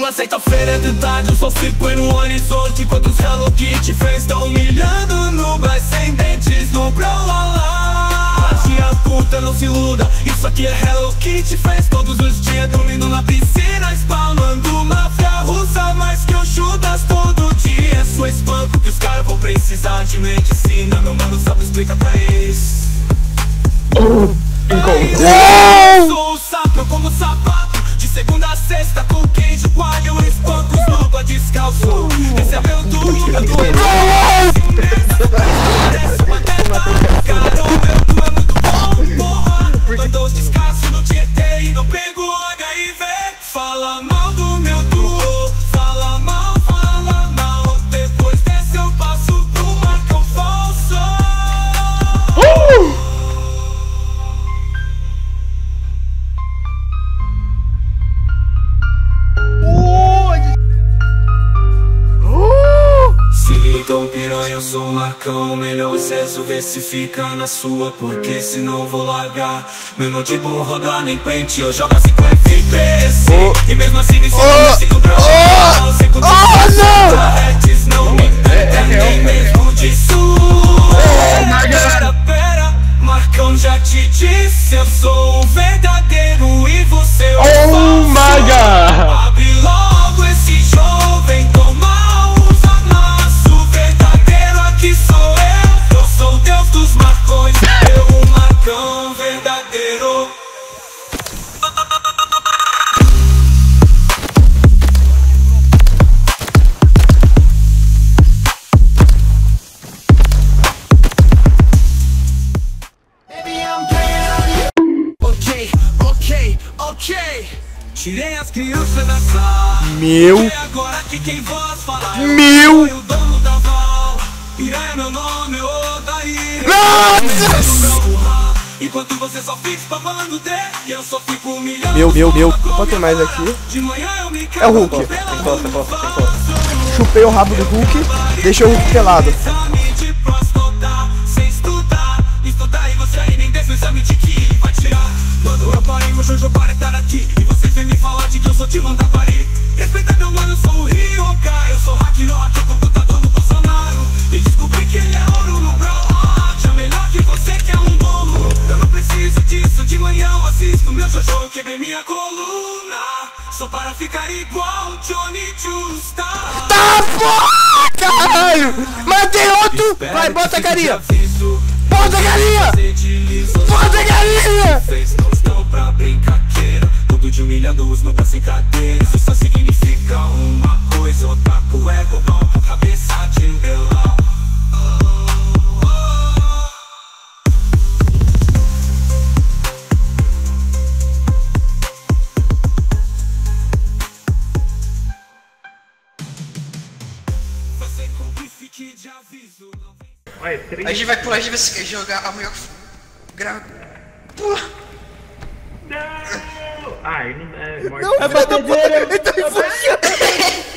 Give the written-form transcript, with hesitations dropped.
Toda sexta-feira é de tarde, eu só fico no horizonte enquanto os Hello Kitty fãs estão humilhando no bar sem dentes no Brawlhalla. Tia puta, não se iluda, isso aqui é Hello Kitty fãs todos os dias dormindo na piscina, spawnando máfia russa, mais que o Judas todo dia. Sua espanco que os caras vão precisar de medicina, meu mano sabe explica pra eles. Eu sou o sapo, eu como sapato de segunda a sexta com queijo, coalho, espancos, luva, descalço. Esse é meu tudo, eu tô parece uma teta. Cara, o meu tu é muito bom, porra. Mandou descasso no Tietê e não pego HIV. Fala mal do meu duo, fala mal, depois desse eu passo pro Marcão falso. Então piranha, eu sou o Marcão. Melhor acesso, vê se fica na sua, porque senão vou largar. Meu não tipo rodar nem pente, eu jogo assim com FPS. E mesmo assim me sigo pra jogar. Seco dos não me entendem mesmo disso. Pera, Marcão já te disse, eu sou o verdadeiro e você é o falso. Abre logo esse jogo, vem tomar uns amassos. Verdadeiro aqui sou eu sou o Deus dos Marcões. Eu, o Marcão verdadeiro. Ok. Tirei as crianças da sala. Agora que quem vos falar eu o dono da val. Piranha é meu nome, eu Odair. Enquanto você só fica spamando D, e eu só fico humilhando. Meu. Pode ter mais aqui. De manhã eu me É o Hulk. Chupei o rabo do Hulk, deixei o Hulk pelado. Sem estudar e você aí nem desce o exame de que vai tirar. Quando eu parei, meu Jojo para estar aqui. E você vem me falar de que eu sou de mandar parir. Respeita meu mano, eu sou o Ryoka. Eu sou hack rock, eu computador no Bolsonaro. E descobri que ele é ouro no Brawlhalla. É melhor que você que é um bolo. Eu não preciso disso, de manhã eu assisto meu Jojo, eu quebrei minha coluna. Só para ficar igual Johnny Justa. Tá porra, caralho! Matei outro! Vai, bota a carinha! Bota a carinha! Bota a carinha! Fez não estão pra brincadeira. Tudo de humilhando-os não tá sem cadeira. Isso só significa uma coisa. Otaku é bobão com cabeça de melão. Você compre, fique de aviso. A gente vai pular, a gente vai jogar a maior grava. Pula! Não! Ai, não é morte. Não, é verdadeiro! Então,